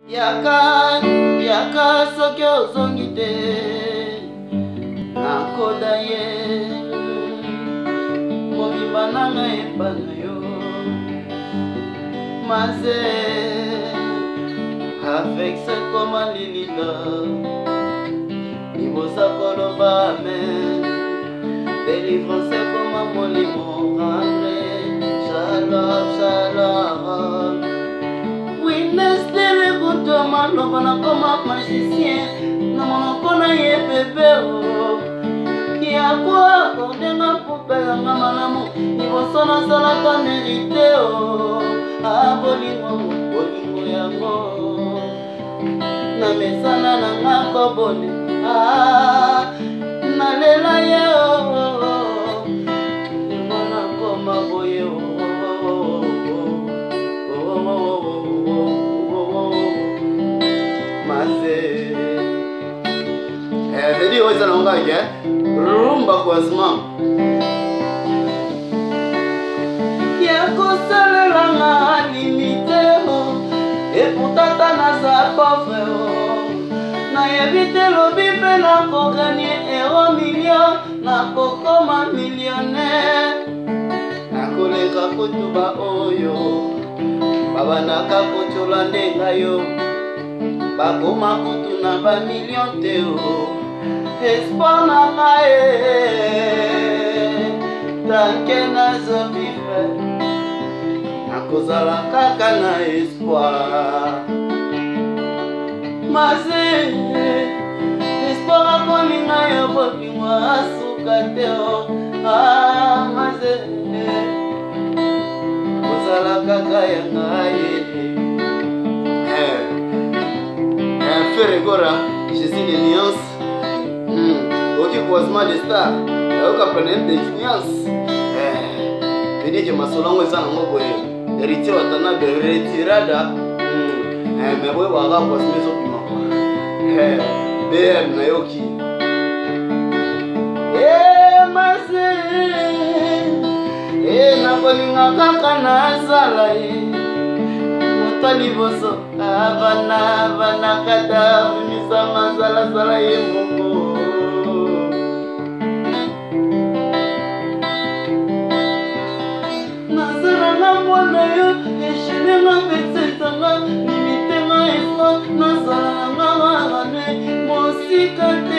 Yaka soki ozongi te nakoda ye mobimba nanga epana yo maze avec ce koma lilila libosa koloba amen délivrance koma molimo rendre shalom shalom witness dele kutoma loba na koma magicien na monoko na ye bebe o yakwa kondenga popelanga malamu liboso nasalaka merite o bolingo yango na mesana nanga kobone nalela ye mona koma boye maze vedi oza nanga ke rumba kwasma yakosalelanga limite eputata naza pauvre nayebi te lobi mpe nakoganie euro milio nakokoma millionnaire nakoleka kotuba oyo babanaka kocola ndenga yo bakoma kutu na bamillion te espoir nanga tanke nazovivre nakozala kaka na espoir maze espoir akolinga yo bobingwa asuka te maze kozala kaka ya ngai Ferregora, je suis des nuances. Ok, croisement des stars. Oka prendre des nuances. Vedi que ma solongo est en mot héritier watana de retirada. Mais boy waga croisement so bima. BM na yoki. Mase. Na kolinga kaka na sala liboso avana kata misama zala ye moko nazalanga mwana yo eshenenga petsetanga limitenga efo nazalanga warane mosika te